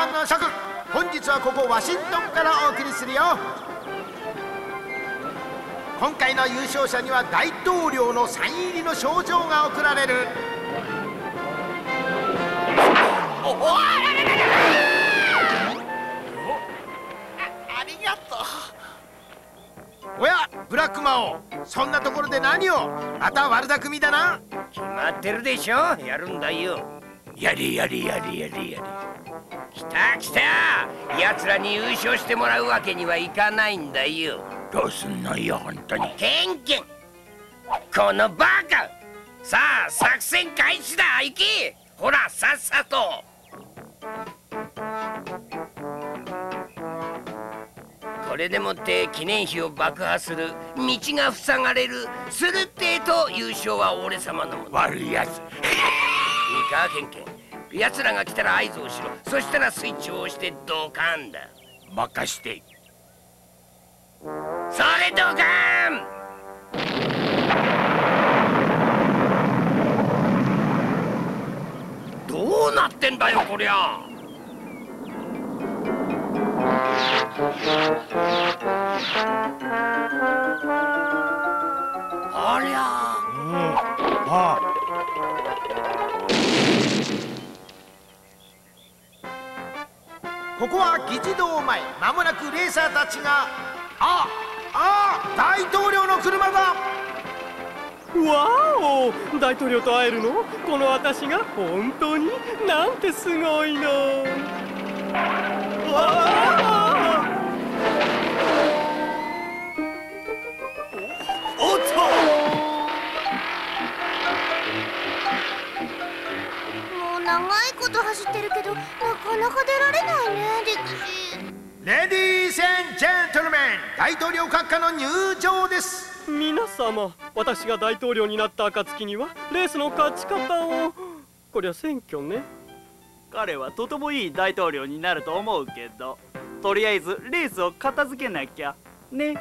の諸君、本日はここワシントンからお送りするよ。今回の優勝者には大統領のサイン入りの賞状が贈られる。 ありがとう。おやブラック魔王、そんなところで何を、また悪巧みだな。 決まってるでしょ、やるんだよ。やれやれやれやれやれ。来た来た、奴らに優勝してもらうわけにはいかないんだよ。 どうすんのよ本当に。 ケンケン、このバカ。さあ作戦開始だ、行け。ほらさっさと。これでもって記念碑を爆破する、道が塞がれる、するってえと優勝は俺様のもの。 悪いやつ。 いいかケンケン、奴らが来たら合図をしろ。そしたらスイッチを押してドカンだ。 任して。 それドカン。どうなってんだよこりゃ。ありゃ、 ここは議事堂前。まもなくレーサーたちが。大統領の車だ。 わお、大統領と会えるの？この私が本当になんてすごいの。 おっと。 もう長いこと走ってるけど、なかなか出られないね、歴史。 レディース&ジェントルメン、大統領閣下の入場です。 皆様、私が大統領になった暁にはレースの勝ち方を。こりゃ選挙ね。 彼はとてもいい大統領になると思うけど、とりあえずレースを片付けなきゃね。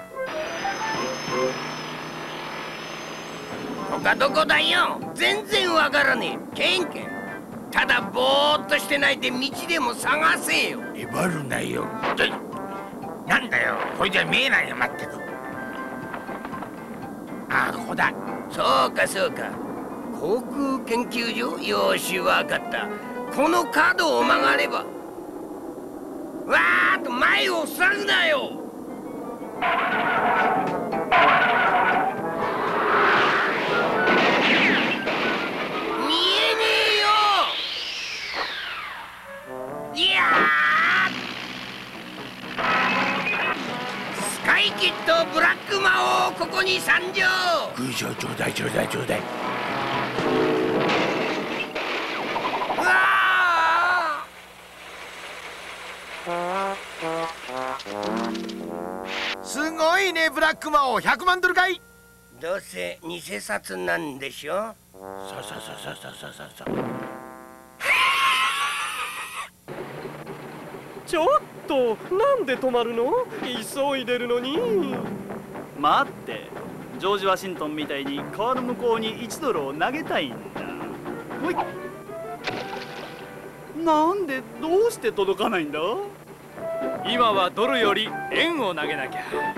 他どこだよ、全然わからねえ。ケンケン、ただぼーっとしてないで道でも探せよ。 えばるなよ。なんだよ、これじゃ見えないよ。待ってく。ここだ。 そうかそうか、航空研究所。よしわかった。この角を曲がれば。わーっと前を塞ぐなよ。見えねえよ。いやー、スカイキッドブラック魔王、ここに参上。 空想ちょうだいちょうだいちょうだい。 うわー、すごいねブラック魔王。100万ドルかい。 どうせ偽札なんでしょ。 さちょっと、なんで止まるの？急いでるのに。 待って、ジョージ・ワシントンみたいに川の向こうに1ドルを投げたいんだ。ほい。なんで、どうして届かないんだ？ 今はドルより円を投げなきゃ。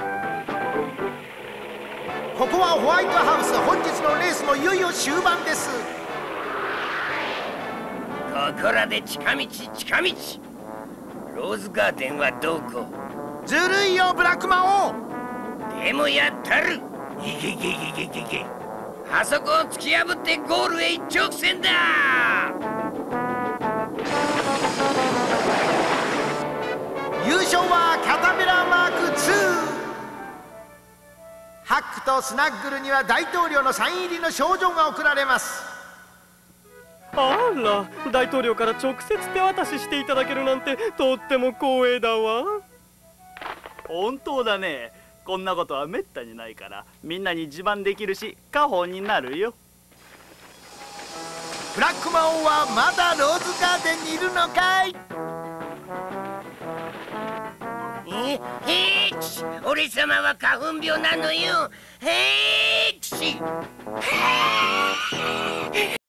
ここはホワイトハウス。本日のレースもいよいよ終盤です。 ここらで近道近道。ローズガーデンはどこ？ ずるいよブラック魔王。 でもやったる。 いけいけいけいけいけ。 あそこを突き破ってゴールへ一直線だ。 優勝はキャタペラーマーク2。ハックとスナッグルには大統領のサイン入りの賞状が贈られます。 あら、大統領から直接手渡ししていただけるなんてとっても光栄だわ。 本当だね。こんなことはめったにないから、みんなに自慢できるし家宝になるよ。 ブラック魔王はまだローズガーデンにいるのかい。 へーち、俺様は花粉病なのよ。へーち。